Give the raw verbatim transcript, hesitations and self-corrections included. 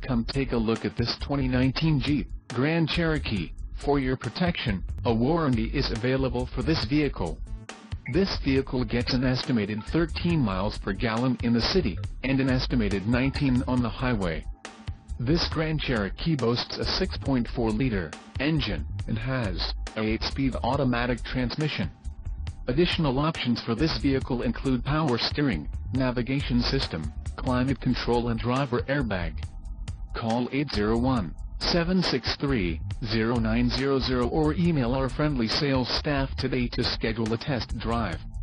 Come take a look at this twenty nineteen Jeep Grand Cherokee. For your protection, a warranty is available for this vehicle. This vehicle gets an estimated thirteen miles per gallon in the city, and an estimated nineteen on the highway. This Grand Cherokee boasts a six point four liter engine, and has a eight speed automatic transmission. Additional options for this vehicle include power steering, navigation system, climate control and driver airbag. Call eight zero one, seven six three, zero nine zero zero or email our friendly sales staff today to schedule a test drive.